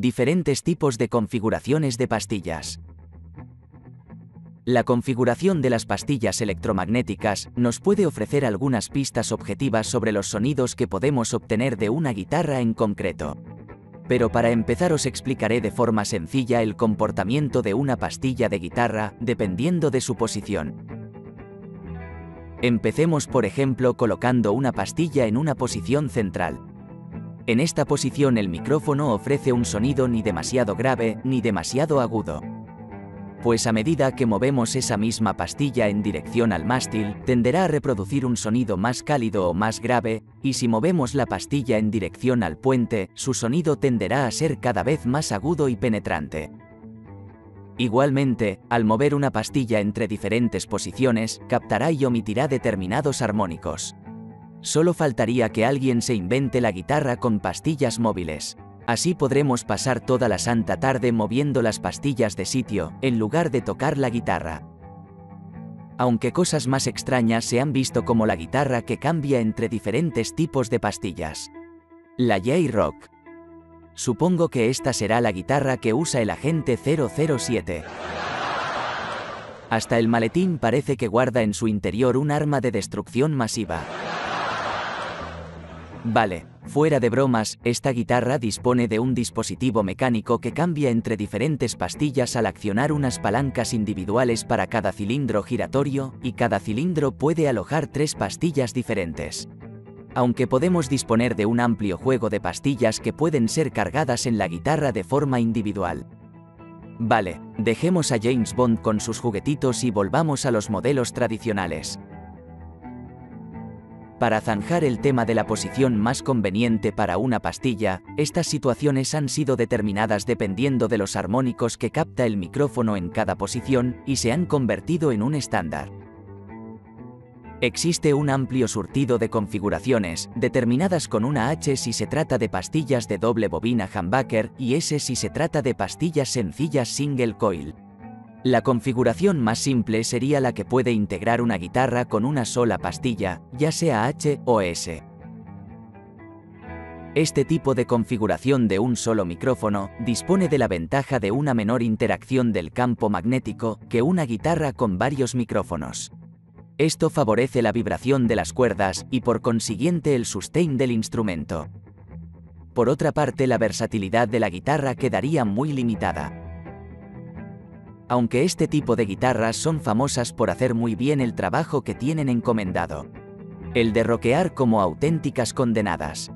Diferentes tipos de configuraciones de pastillas. La configuración de las pastillas electromagnéticas nos puede ofrecer algunas pistas objetivas sobre los sonidos que podemos obtener de una guitarra en concreto. Pero para empezar os explicaré de forma sencilla el comportamiento de una pastilla de guitarra, dependiendo de su posición. Empecemos por ejemplo colocando una pastilla en una posición central. En esta posición el micrófono ofrece un sonido ni demasiado grave ni demasiado agudo. Pues a medida que movemos esa misma pastilla en dirección al mástil, tenderá a reproducir un sonido más cálido o más grave, y si movemos la pastilla en dirección al puente, su sonido tenderá a ser cada vez más agudo y penetrante. Igualmente, al mover una pastilla entre diferentes posiciones, captará y omitirá determinados armónicos. Solo faltaría que alguien se invente la guitarra con pastillas móviles. Así podremos pasar toda la santa tarde moviendo las pastillas de sitio, en lugar de tocar la guitarra. Aunque cosas más extrañas se han visto como la guitarra que cambia entre diferentes tipos de pastillas. La J-Rock. Supongo que esta será la guitarra que usa el agente 007. Hasta el maletín parece que guarda en su interior un arma de destrucción masiva. Vale, fuera de bromas, esta guitarra dispone de un dispositivo mecánico que cambia entre diferentes pastillas al accionar unas palancas individuales para cada cilindro giratorio, y cada cilindro puede alojar 3 pastillas diferentes. Aunque podemos disponer de un amplio juego de pastillas que pueden ser cargadas en la guitarra de forma individual. Vale, dejemos a James Bond con sus juguetitos y volvamos a los modelos tradicionales. Para zanjar el tema de la posición más conveniente para una pastilla, estas situaciones han sido determinadas dependiendo de los armónicos que capta el micrófono en cada posición, y se han convertido en un estándar. Existe un amplio surtido de configuraciones, determinadas con una H si se trata de pastillas de doble bobina humbucker y S si se trata de pastillas sencillas single coil. La configuración más simple sería la que puede integrar una guitarra con una sola pastilla, ya sea H o S. Este tipo de configuración de un solo micrófono dispone de la ventaja de una menor interacción del campo magnético que una guitarra con varios micrófonos. Esto favorece la vibración de las cuerdas y por consiguiente el sustain del instrumento. Por otra parte, la versatilidad de la guitarra quedaría muy limitada. Aunque este tipo de guitarras son famosas por hacer muy bien el trabajo que tienen encomendado. El de rockear como auténticas condenadas.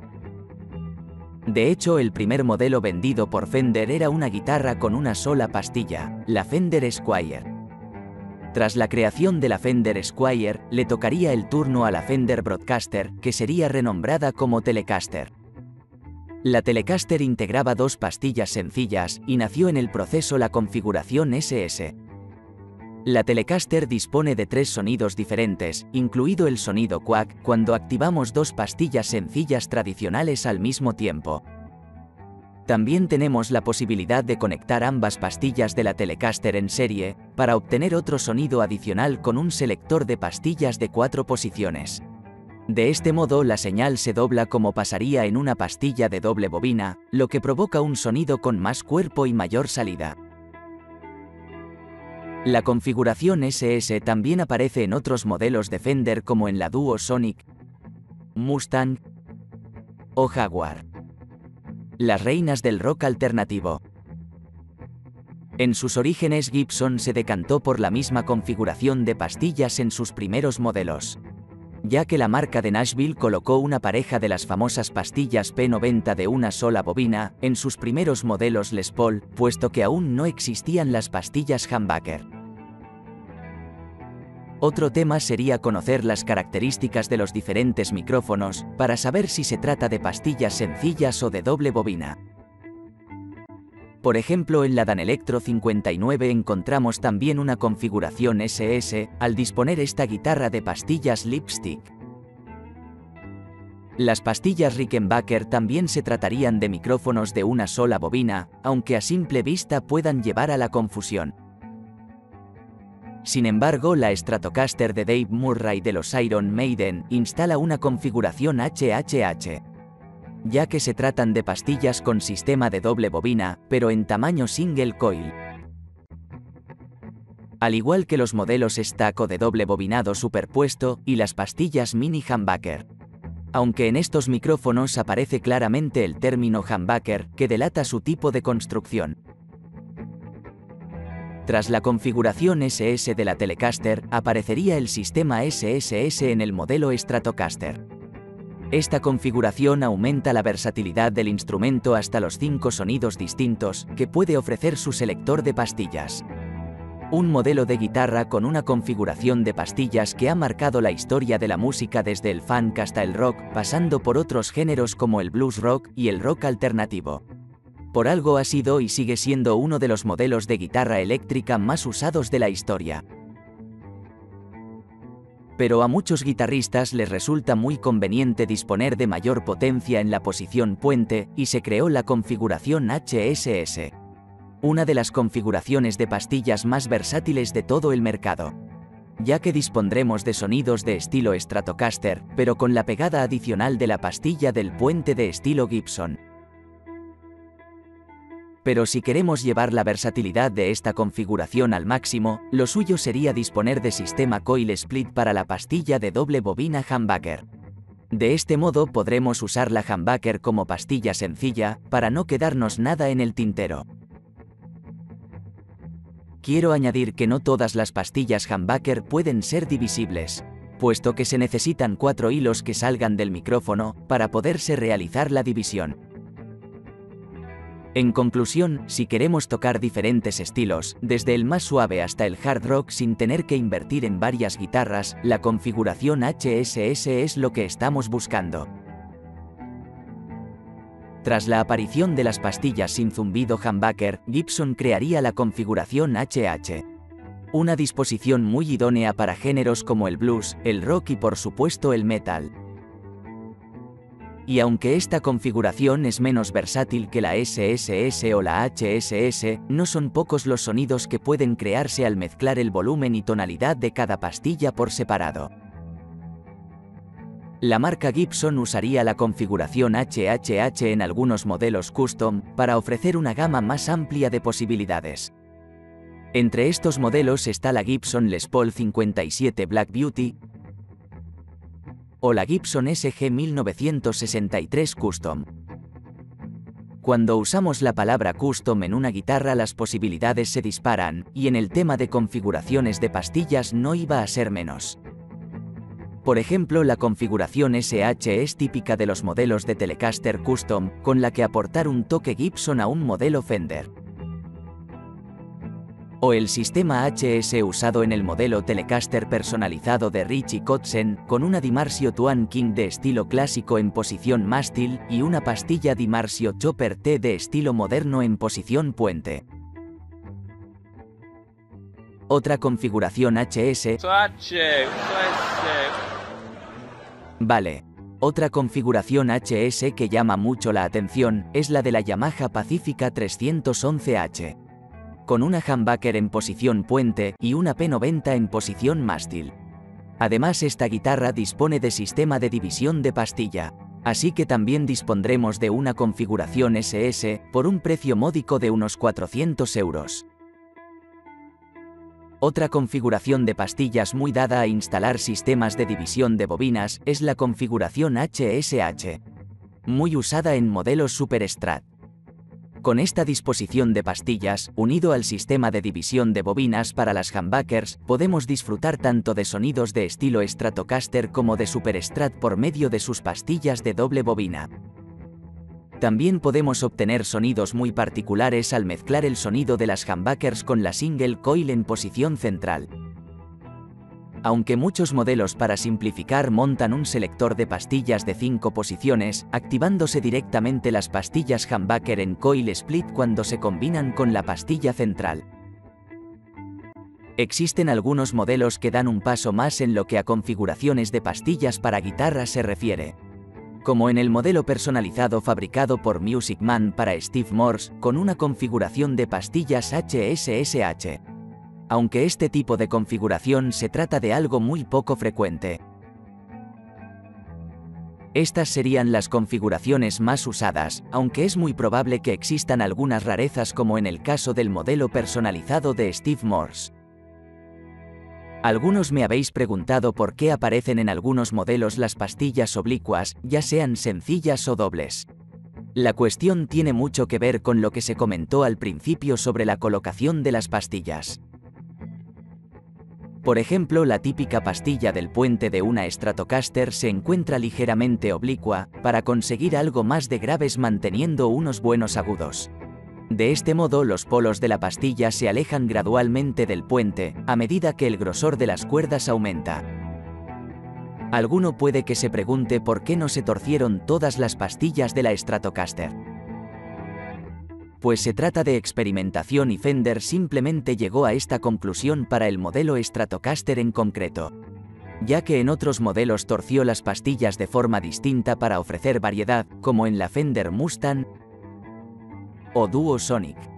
De hecho, el primer modelo vendido por Fender era una guitarra con una sola pastilla, la Fender Squier. Tras la creación de la Fender Squier, le tocaría el turno a la Fender Broadcaster, que sería renombrada como Telecaster. La Telecaster integraba 2 pastillas sencillas y nació en el proceso la configuración SS. La Telecaster dispone de 3 sonidos diferentes, incluido el sonido Quack, cuando activamos 2 pastillas sencillas tradicionales al mismo tiempo. También tenemos la posibilidad de conectar ambas pastillas de la Telecaster en serie, para obtener otro sonido adicional con un selector de pastillas de 4 posiciones. De este modo la señal se dobla como pasaría en una pastilla de doble bobina, lo que provoca un sonido con más cuerpo y mayor salida. La configuración SS también aparece en otros modelos de Fender como en la Duo Sonic, Mustang o Jaguar. Las reinas del rock alternativo. En sus orígenes Gibson se decantó por la misma configuración de pastillas en sus primeros modelos, ya que la marca de Nashville colocó una pareja de las famosas pastillas P90 de una sola bobina en sus primeros modelos Les Paul, puesto que aún no existían las pastillas humbucker. Otro tema sería conocer las características de los diferentes micrófonos, para saber si se trata de pastillas sencillas o de doble bobina. Por ejemplo, en la Danelectro 59 encontramos también una configuración SS, al disponer esta guitarra de pastillas Lipstick. Las pastillas Rickenbacker también se tratarían de micrófonos de una sola bobina, aunque a simple vista puedan llevar a la confusión. Sin embargo, la Stratocaster de Dave Murray de los Iron Maiden instala una configuración HHH. ya que se tratan de pastillas con sistema de doble bobina, pero en tamaño single coil. Al igual que los modelos stack o de doble bobinado superpuesto y las pastillas mini humbucker. Aunque en estos micrófonos aparece claramente el término humbucker, que delata su tipo de construcción. Tras la configuración SS de la Telecaster, aparecería el sistema SSS en el modelo Stratocaster. Esta configuración aumenta la versatilidad del instrumento hasta los 5 sonidos distintos que puede ofrecer su selector de pastillas. Un modelo de guitarra con una configuración de pastillas que ha marcado la historia de la música desde el funk hasta el rock, pasando por otros géneros como el blues rock y el rock alternativo. Por algo ha sido y sigue siendo uno de los modelos de guitarra eléctrica más usados de la historia. Pero a muchos guitarristas les resulta muy conveniente disponer de mayor potencia en la posición puente, y se creó la configuración HSS. Una de las configuraciones de pastillas más versátiles de todo el mercado. Ya que dispondremos de sonidos de estilo Stratocaster, pero con la pegada adicional de la pastilla del puente de estilo Gibson. Pero si queremos llevar la versatilidad de esta configuración al máximo, lo suyo sería disponer de sistema coil split para la pastilla de doble bobina humbucker. De este modo podremos usar la humbucker como pastilla sencilla, para no quedarnos nada en el tintero. Quiero añadir que no todas las pastillas humbucker pueden ser divisibles, puesto que se necesitan 4 hilos que salgan del micrófono, para poderse realizar la división. En conclusión, si queremos tocar diferentes estilos, desde el más suave hasta el hard rock sin tener que invertir en varias guitarras, la configuración HSS es lo que estamos buscando. Tras la aparición de las pastillas sin zumbido humbucker, Gibson crearía la configuración HH. Una disposición muy idónea para géneros como el blues, el rock y por supuesto el metal. Y aunque esta configuración es menos versátil que la SSS o la HSS, no son pocos los sonidos que pueden crearse al mezclar el volumen y tonalidad de cada pastilla por separado. La marca Gibson usaría la configuración HHH en algunos modelos custom, para ofrecer una gama más amplia de posibilidades. Entre estos modelos está la Gibson Les Paul 57 Black Beauty, o la Gibson SG 1963 Custom. Cuando usamos la palabra custom en una guitarra las posibilidades se disparan, y en el tema de configuraciones de pastillas no iba a ser menos. Por ejemplo, la configuración SH es típica de los modelos de Telecaster Custom, con la que aportar un toque Gibson a un modelo Fender. O el sistema HS usado en el modelo Telecaster personalizado de Richie Kotzen, con una Dimarsio Tuan King de estilo clásico en posición mástil, y una pastilla Dimarsio Chopper T de estilo moderno en posición puente. Otra configuración HS. Vale. Otra configuración HS que llama mucho la atención, es la de la Yamaha Pacifica 311H. Con una humbucker en posición puente y una P90 en posición mástil. Además, esta guitarra dispone de sistema de división de pastilla, así que también dispondremos de una configuración SS, por un precio módico de unos 400 euros. Otra configuración de pastillas muy dada a instalar sistemas de división de bobinas es la configuración HSH, muy usada en modelos Super Strat. Con esta disposición de pastillas, unido al sistema de división de bobinas para las humbuckers, podemos disfrutar tanto de sonidos de estilo Stratocaster como de Super Strat por medio de sus pastillas de doble bobina. También podemos obtener sonidos muy particulares al mezclar el sonido de las humbuckers con la single coil en posición central. Aunque muchos modelos para simplificar montan un selector de pastillas de 5 posiciones, activándose directamente las pastillas humbucker en coil split cuando se combinan con la pastilla central. Existen algunos modelos que dan un paso más en lo que a configuraciones de pastillas para guitarra se refiere. Como en el modelo personalizado fabricado por Music Man para Steve Morse, con una configuración de pastillas HSSH. Aunque este tipo de configuración se trata de algo muy poco frecuente. Estas serían las configuraciones más usadas, aunque es muy probable que existan algunas rarezas como en el caso del modelo personalizado de Steve Morse. Algunos me habéis preguntado por qué aparecen en algunos modelos las pastillas oblicuas, ya sean sencillas o dobles. La cuestión tiene mucho que ver con lo que se comentó al principio sobre la colocación de las pastillas. Por ejemplo, la típica pastilla del puente de una Stratocaster se encuentra ligeramente oblicua, para conseguir algo más de graves manteniendo unos buenos agudos. De este modo, los polos de la pastilla se alejan gradualmente del puente, a medida que el grosor de las cuerdas aumenta. Alguno puede que se pregunte por qué no se torcieron todas las pastillas de la Stratocaster. Pues se trata de experimentación y Fender simplemente llegó a esta conclusión para el modelo Stratocaster en concreto, ya que en otros modelos torció las pastillas de forma distinta para ofrecer variedad, como en la Fender Mustang o Duo Sonic.